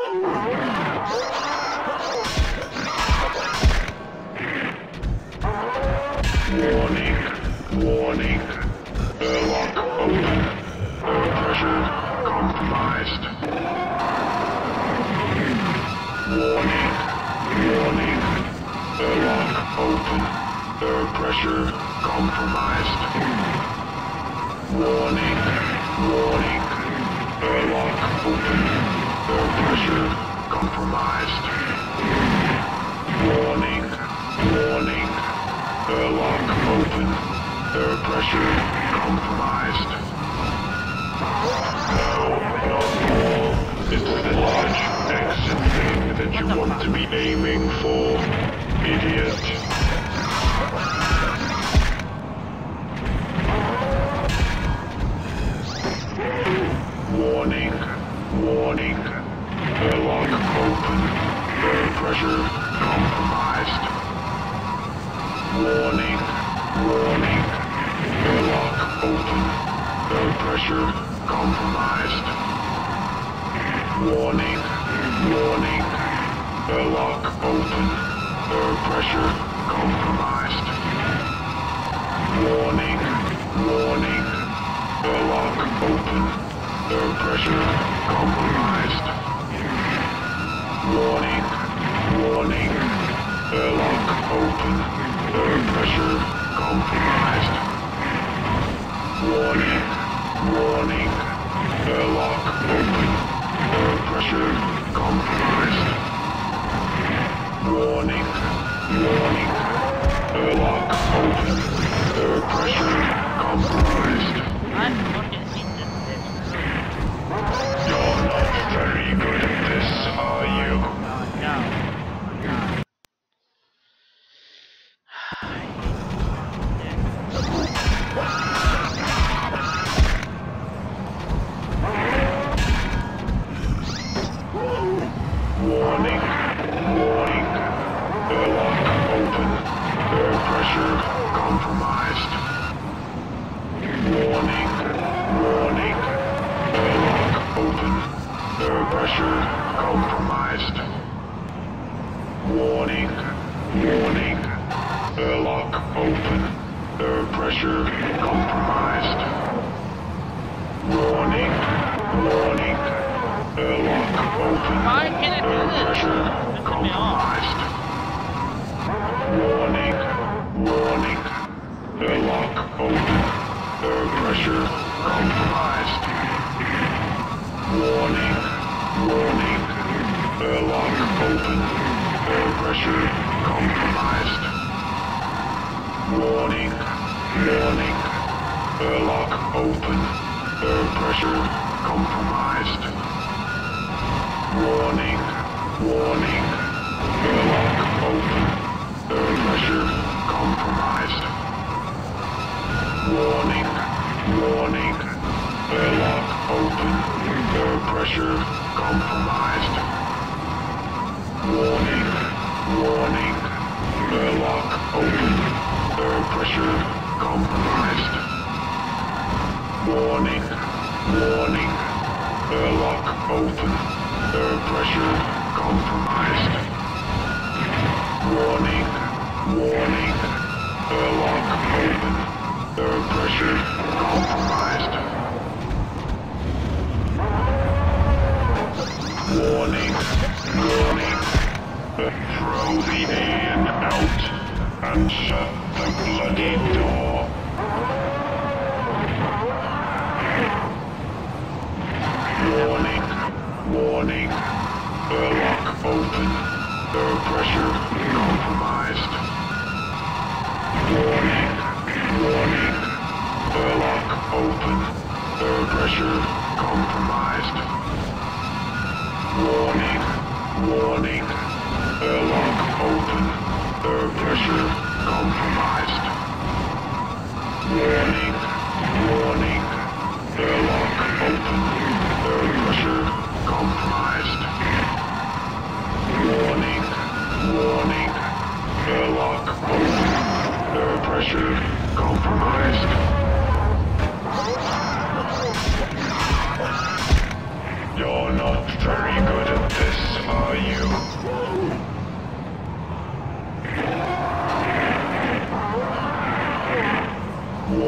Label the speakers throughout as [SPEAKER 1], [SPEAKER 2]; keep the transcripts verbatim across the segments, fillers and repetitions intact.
[SPEAKER 1] Warning, warning. Airlock open. Air pressure compromised. Warning, warning. Airlock open. Air pressure compromised. Warning, warning. Airlock open. Air pressure compromised. Warning, warning. Airlock open. Air pressure compromised. No, not all. It's the large exit thing that you want to be aiming for, idiot. Warning, warning. Airlock open. Air pressure compromised. Warning, warning. Airlock open. Air pressure compromised. Warning, warning. Airlock open. Air pressure compromised. Warning, warning. Airlock open. Air pressure compromised. Warning, warning. Airlock open. Air pressure compromised. Warning, warning. Airlock open. Air pressure compromised. Warning, warning. Airlock open. Air pressure compromised.
[SPEAKER 2] I'm not in this.
[SPEAKER 1] You're not very good at this, are you?
[SPEAKER 2] No, no.
[SPEAKER 1] Warning, warning. Airlock open. Air pressure compromised. Warning, warning. Airlock open. Air pressure compromised. Warning, warning. Airlock open. Air pressure compromised. Warning, warning. Airlock open.
[SPEAKER 2] Why can I do
[SPEAKER 1] Air
[SPEAKER 2] this?
[SPEAKER 1] pressure
[SPEAKER 2] This is me off.
[SPEAKER 1] compromised. Warning, warning. Airlock open. Air pressure compromised. Warning, warning. Airlock open. Air pressure compromised. Warning, warning. Airlock open. Air pressure compromised. Warning, warning. Airlock open. Air pressure compromised. Warning, warning. Airlock open. Air pressure compromised. Warning, warning. Airlock open. Air pressure compromised. Warning, warning. Airlock open. Air pressure compromised. Warning, warning. Airlock open. Air pressure compromised. Warning, warning. Throw the alien out and shut the bloody door. Warning, warning. Airlock open. Air pressure compromised. Warning, warning. Airlock open. Air pressure compromised. Warning, warning. Airlock open. Air pressure compromised. Warning, warning. Airlock open. Air pressure compromised. Warning, warning. Airlock open. Air pressure compromised. You're not very good at this.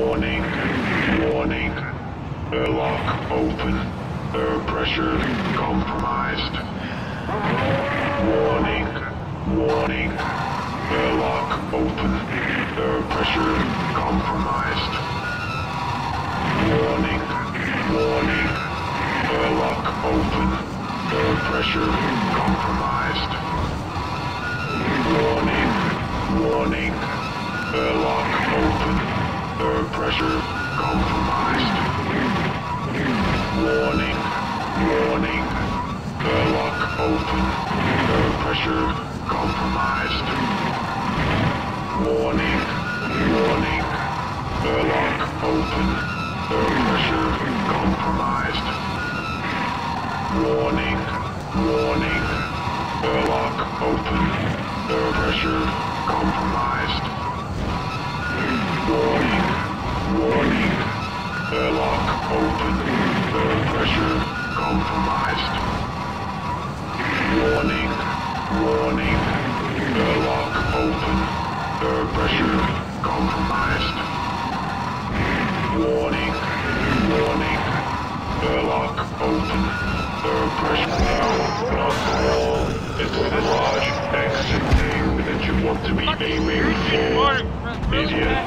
[SPEAKER 1] Warning, warning. Airlock open. Air pressure compromised. Warning, warning. Airlock open. Air pressure compromised. Warning, warning. Airlock open. Air pressure compromised. Warning, warning. Airlock open. Air pressure compromised. Warning, warning. Airlock open. Air pressure compromised. Warning, warning. Airlock open. Air pressure compromised. Warning, warning. Airlock open. Air pressure compromised. Warning, warning. Airlock open. Air pressure compromised. Warning, warning. Airlock open. Air pressure compromised. Warning, warning. Airlock open. Air pressure now. Not all. It's the large exit thing that you want to be aiming for, idiot.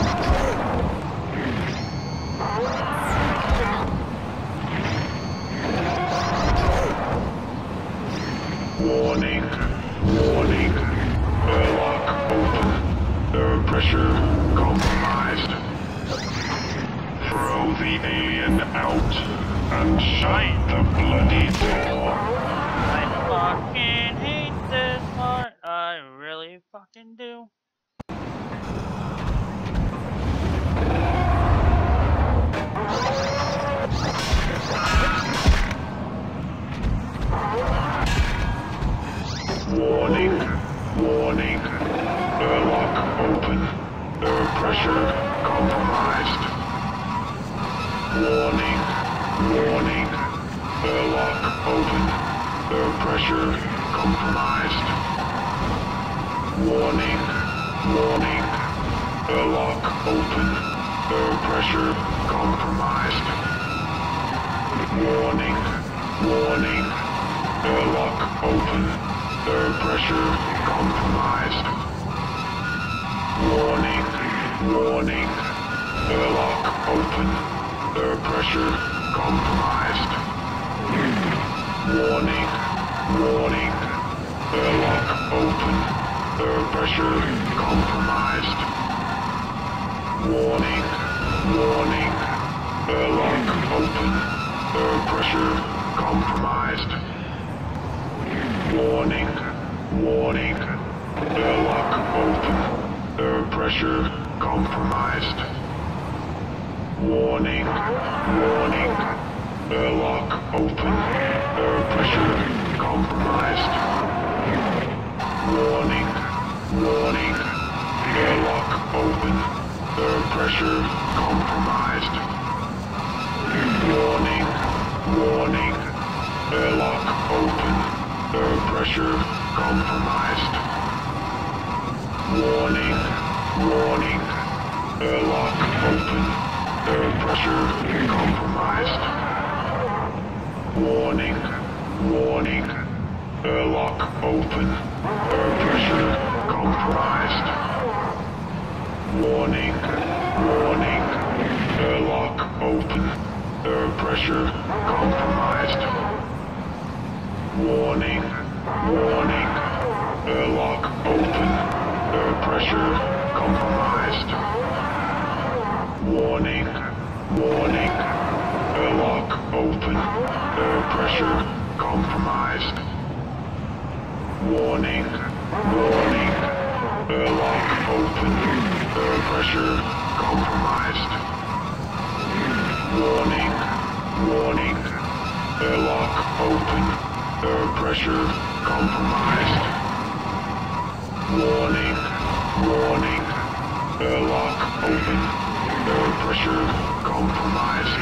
[SPEAKER 1] Warning, warning. Airlock open. Air pressure compromised. Throw the alien out and shut the bloody door.
[SPEAKER 2] I fucking hate this part. I really fucking do.
[SPEAKER 1] Warning, warning. Airlock open. Air pressure compromised. Warning, warning. Airlock open. Air pressure compromised. Warning, warning. Airlock open. Air pressure compromised. Warning, warning. Airlock open. Air pressure compromised. Warning, warning. Airlock open. Air pressure compromised. Warning, warning. Airlock open. Air pressure compromised. Warning, warning. Airlock open. Air pressure compromised. Warning, warning. Airlock open. Air pressure compromised. Warning, warning. Airlock open. Air pressure compromised. Warning, warning. Airlock open. Air pressure compromised. Warning, warning. Airlock open. Air pressure compromised. Warning, warning. Airlock open. Air pressure compromised. Warning, warning. Airlock open. Air pressure compromised. Warning, warning. Airlock open. Air pressure compromised. Warning, warning. Airlock open. Air pressure compromised. Warning, warning. Airlock open. Air pressure compromised. Warning, warning. Airlock open. Air pressure compromised. Warning, warning. Airlock open. Air pressure compromised. Warning, warning. Airlock open. Air pressure compromised.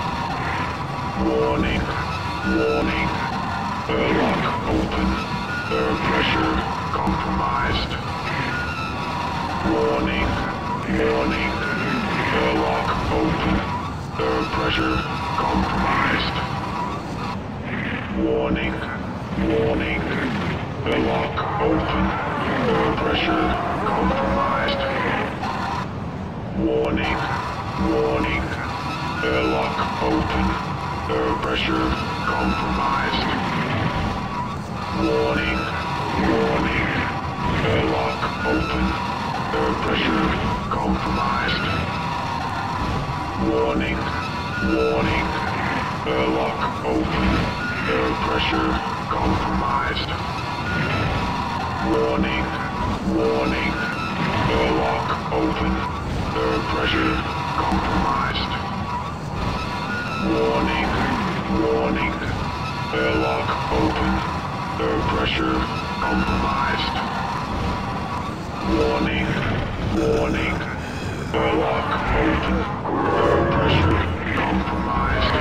[SPEAKER 1] Warning, warning. Airlock open. Air pressure compromised. Warning, warning. Airlock open. Air pressure compromised. Warning. Warning. Airlock open. Air pressure compromised. Warning. Warning. Airlock open. Air pressure compromised. Warning. Warning. Airlock open. Air pressure compromised. Warning. Warning. Airlock open. Air pressure compromised. Warning. Warning. Airlock open. Air pressure compromised. Warning. Warning. Airlock open. Air pressure compromised. Warning. Warning. Airlock open. Air pressure compromised.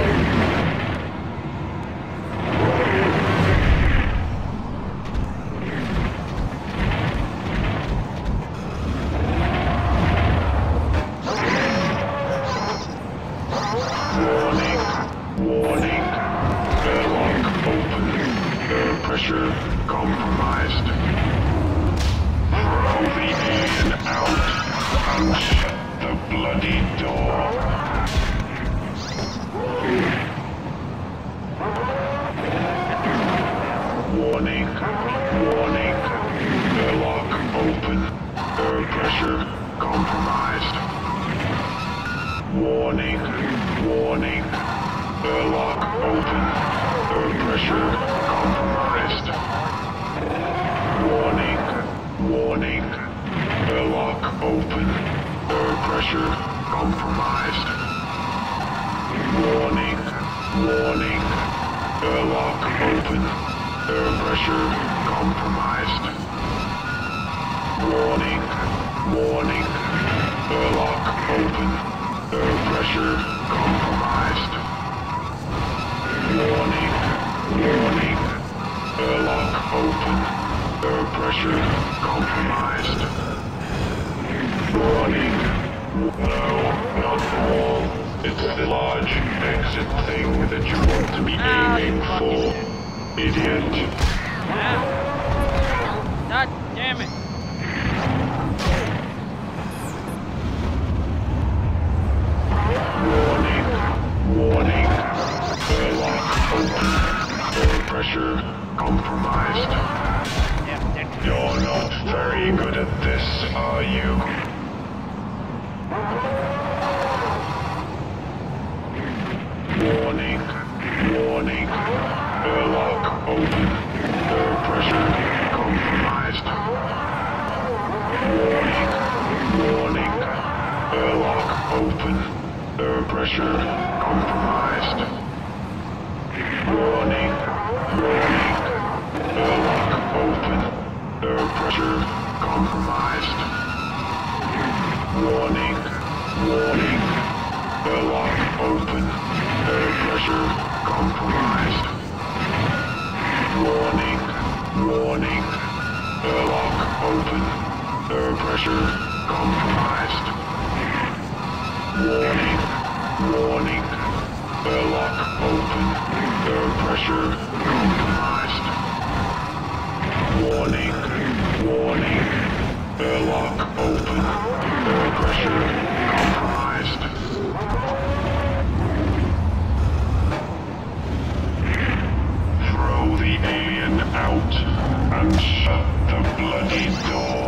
[SPEAKER 1] Warning. Warning. Airlock open. Air pressure compromised. Throw the alien out and shut the bloody door. Warning. Warning. Airlock open. Air pressure compromised. Warning. Warning. Airlock open. Air pressure compromised. Warning. Warning. Airlock open. Air pressure compromised. Warning. Warning. Airlock open. Air pressure compromised. Warning. Warning. Airlock open. Air pressure compromised. Warning. Warning. Airlock open. Air pressure compromised. Warning. No, not all. It's the large exit thing that you want to be aiming for, idiot.
[SPEAKER 2] Ah. God damn it.
[SPEAKER 1] Warning. Warning. Airlock open. Air pressure compromised.
[SPEAKER 2] Damn, damn.
[SPEAKER 1] You're not very good at this, are you? Warning. Warning. Airlock open. Air pressure compromised. Warning. Warning. Airlock open. Air pressure compromised. Warning. Warning. Airlock open. Air pressure compromised. Warning. Warning. Airlock open. Air pressure compromised. Warning. Warning. Airlock open. Air pressure compromised. Warning. Warning. Airlock open. Air pressure compromised. Warning. Warning. Airlock open. Air pressure compromised. Throw the alien out and shut the bloody door.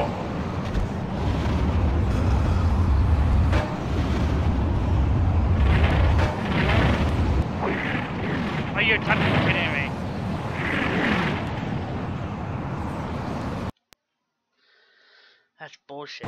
[SPEAKER 2] Are you fucking kidding me? That's bullshit.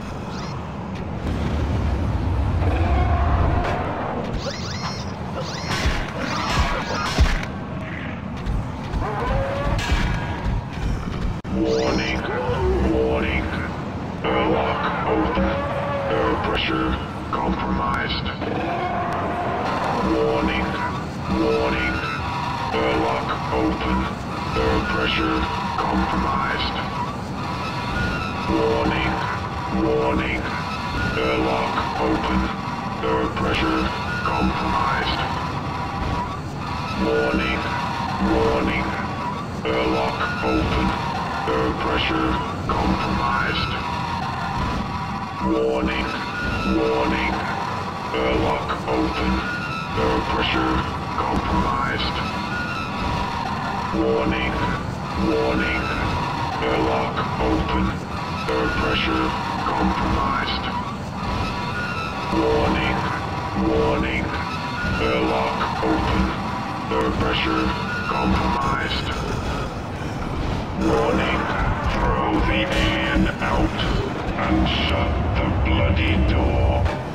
[SPEAKER 1] Warning. Warning. Airlock open. Air pressure compromised. Warning. Warning. Airlock open. Air pressure compromised. Warning. Warning. Airlock open. Air pressure compromised. Warning, warning. Airlock open. Air pressure compromised. Warning, warning. Airlock open. Air pressure compromised. Warning, warning. Airlock open. Air pressure compromised. Warning, warning. Airlock open. Air pressure compromised. Warning, throw the alien out and shut the bloody door.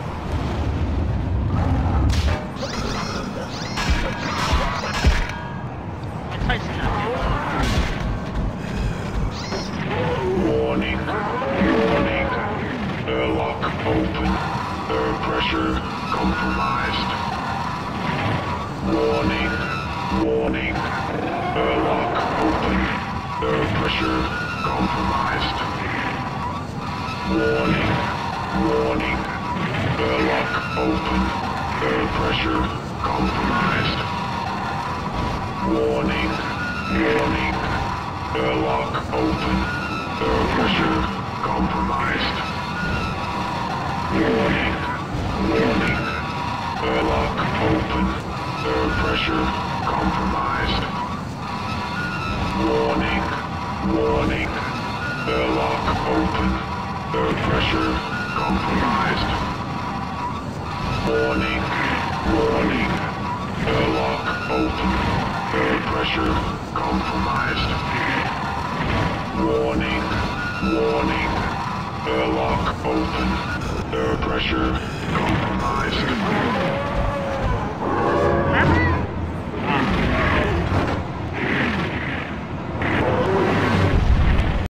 [SPEAKER 1] Warning, warning. Airlock open. Air pressure compromised. Warning, warning. Airlock open. Air pressure compromised. Warning, warning. Airlock open. Air pressure compromised. Warning, warning. Airlock open. Air pressure compromised. Warning, warning. Airlock open. Air pressure compromised. Warning, warning. Airlock open. Air pressure compromised. Warning, warning. Airlock open. Air pressure compromised. Warning, warning. Airlock open. Air pressure compromised.